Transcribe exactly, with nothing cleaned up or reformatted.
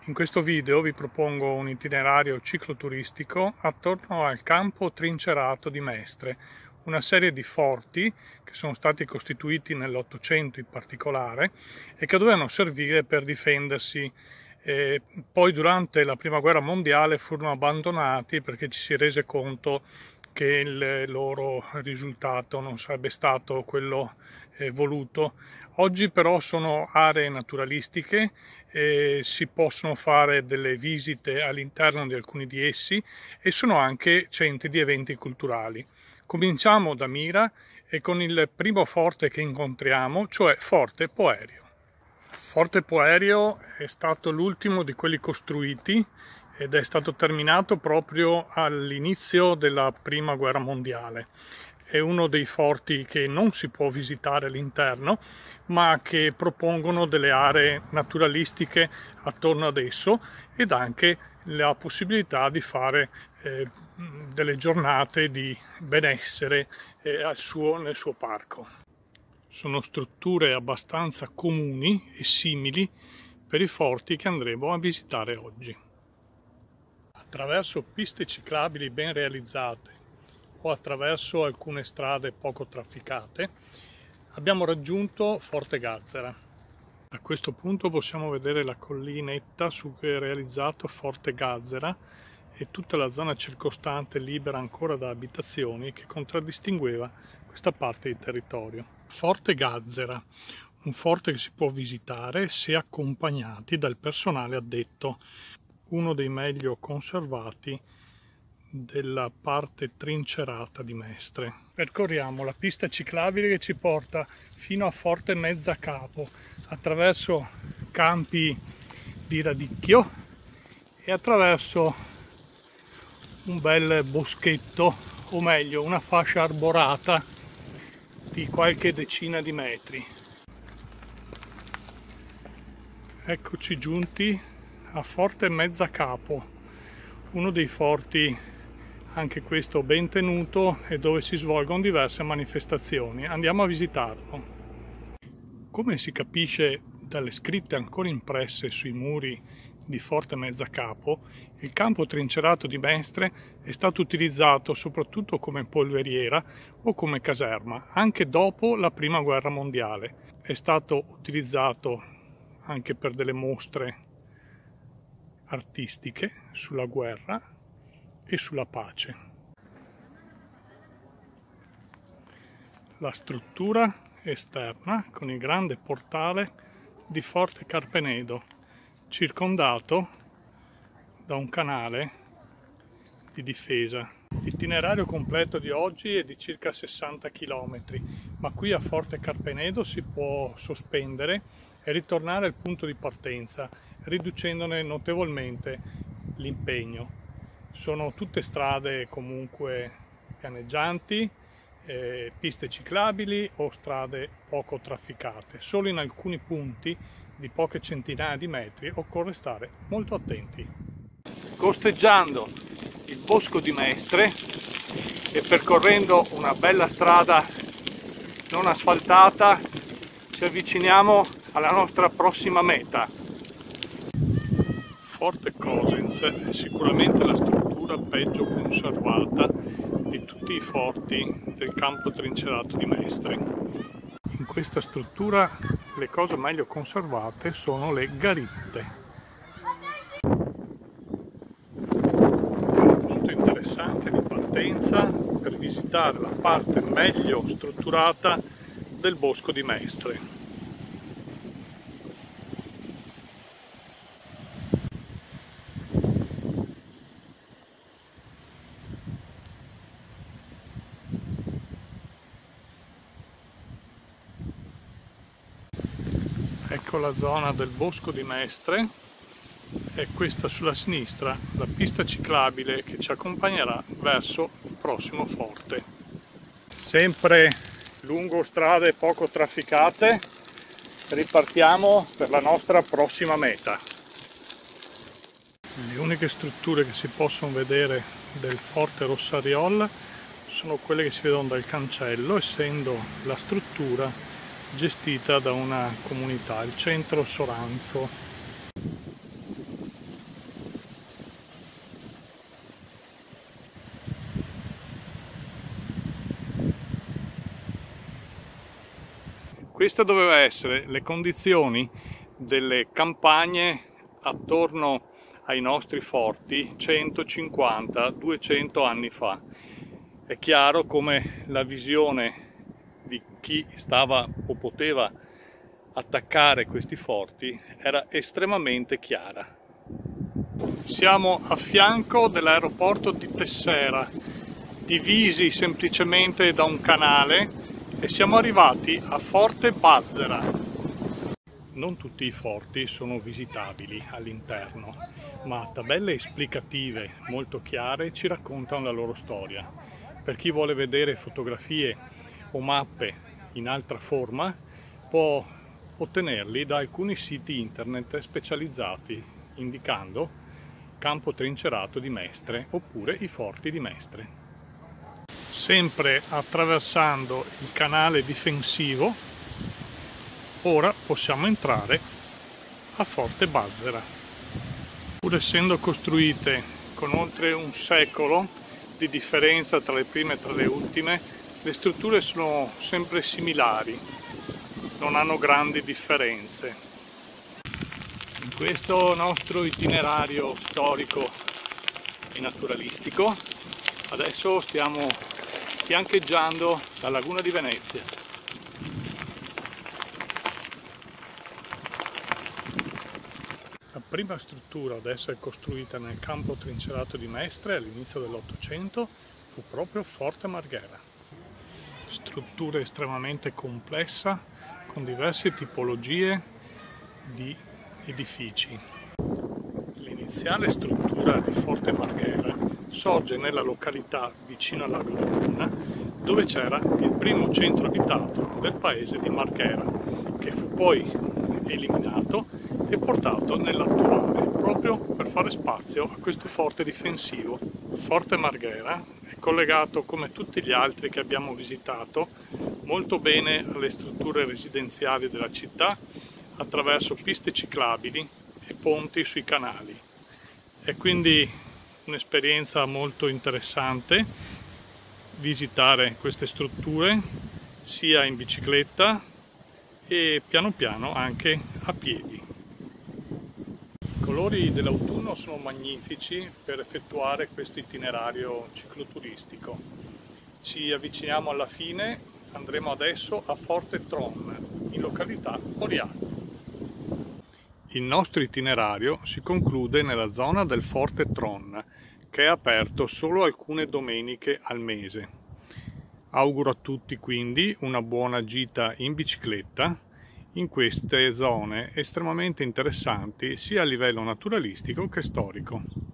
In questo video vi propongo un itinerario cicloturistico attorno al campo trincerato di Mestre, una serie di forti che sono stati costituiti nell'Ottocento in particolare e che dovevano servire per difendersi. E poi durante la Prima Guerra Mondiale furono abbandonati perché ci si rese conto che il loro risultato non sarebbe stato quello eh, voluto. Oggi però sono aree naturalistiche e si possono fare delle visite all'interno di alcuni di essi e sono anche centri di eventi culturali. Cominciamo da Mira e con il primo forte che incontriamo, cioè Forte Poerio. Forte Poerio è stato l'ultimo di quelli costruiti ed è stato terminato proprio all'inizio della Prima Guerra Mondiale. È uno dei forti che non si può visitare all'interno, ma che propongono delle aree naturalistiche attorno ad esso ed anche la possibilità di fare eh, delle giornate di benessere eh, al suo, nel suo parco. Sono strutture abbastanza comuni e simili per i forti che andremo a visitare oggi. Attraverso piste ciclabili ben realizzate o attraverso alcune strade poco trafficate abbiamo raggiunto Forte Gazzera. A questo punto possiamo vedere la collinetta su cui è realizzato Forte Gazzera e tutta la zona circostante libera ancora da abitazioni che contraddistingueva questa parte di territorio. Forte Gazzera, un forte che si può visitare se accompagnati dal personale addetto, uno dei meglio conservati della parte trincerata di Mestre. Percorriamo la pista ciclabile che ci porta fino a Forte Mezzacapo attraverso campi di radicchio e attraverso un bel boschetto, o meglio una fascia arborata di qualche decina di metri. Eccoci giunti a Forte Mezzacapo, uno dei forti anche questo ben tenuto e dove si svolgono diverse manifestazioni. Andiamo a visitarlo. Come si capisce dalle scritte ancora impresse sui muri di Forte Mezzacapo, il campo trincerato di Mestre è stato utilizzato soprattutto come polveriera o come caserma, anche dopo la Prima Guerra Mondiale. È stato utilizzato anche per delle mostre artistiche sulla guerra e sulla pace. La struttura esterna con il grande portale di Forte Carpenedo, circondato da un canale di difesa. L'itinerario completo di oggi è di circa sessanta chilometri, ma qui a Forte Carpenedo si può sospendere e ritornare al punto di partenza, riducendone notevolmente l'impegno. Sono tutte strade comunque pianeggianti, eh, piste ciclabili o strade poco trafficate. Solo in alcuni punti di poche centinaia di metri occorre stare molto attenti. Costeggiando il bosco di Mestre e percorrendo una bella strada non asfaltata ci avviciniamo alla nostra prossima meta. Forte Cosens è sicuramente la struttura peggio conservata di tutti i forti del campo trincerato di Mestre. In questa struttura le cose meglio conservate sono le garitte. È un punto interessante di partenza per visitare la parte meglio strutturata del bosco di Mestre. Ecco la zona del bosco di Mestre e questa sulla sinistra la pista ciclabile che ci accompagnerà verso il prossimo forte. Sempre lungo strade poco trafficate ripartiamo per la nostra prossima meta. Le uniche strutture che si possono vedere del Forte Rossariol sono quelle che si vedono dal cancello, essendo la struttura gestita da una comunità, il centro Soranzo. Queste dovevano essere le condizioni delle campagne attorno ai nostri forti centocinquanta duecento anni fa. È chiaro come la visione di chi stava o poteva attaccare questi forti era estremamente chiara. Siamo a fianco dell'aeroporto di Tessera, divisi semplicemente da un canale, e siamo arrivati a Forte Bazzera. Non tutti i forti sono visitabili all'interno, ma tabelle esplicative molto chiare ci raccontano la loro storia. Per chi vuole vedere fotografie o mappe in altra forma, può ottenerli da alcuni siti internet specializzati, indicando Campo Trincerato di Mestre oppure i forti di Mestre. Sempre attraversando il canale difensivo, ora possiamo entrare a Forte Bazzera. Pur essendo costruite con oltre un secolo di differenza tra le prime e tra le ultime, le strutture sono sempre similari, non hanno grandi differenze. In questo nostro itinerario storico e naturalistico adesso stiamo fiancheggiando la laguna di Venezia. La prima struttura ad essere costruita nel campo trincerato di Mestre all'inizio dell'Ottocento fu proprio Forte Marghera. Struttura estremamente complessa con diverse tipologie di edifici. L'iniziale struttura di Forte Marghera sorge nella località vicino alla laguna, dove c'era il primo centro abitato del paese di Marghera, che fu poi eliminato e portato nell'attuale, proprio per fare spazio a questo forte difensivo. Forte Marghera è collegato, come tutti gli altri che abbiamo visitato, molto bene alle strutture residenziali della città attraverso piste ciclabili e ponti sui canali. È quindi un'esperienza molto interessante visitare queste strutture sia in bicicletta e piano piano anche a piedi. I colori dell'autunno sono magnifici per effettuare questo itinerario cicloturistico. Ci avviciniamo alla fine, andremo adesso a Forte Tron, in località Oriano. Il nostro itinerario si conclude nella zona del Forte Tron, che è aperto solo alcune domeniche al mese. Auguro a tutti quindi una buona gita in bicicletta in queste zone estremamente interessanti sia a livello naturalistico che storico.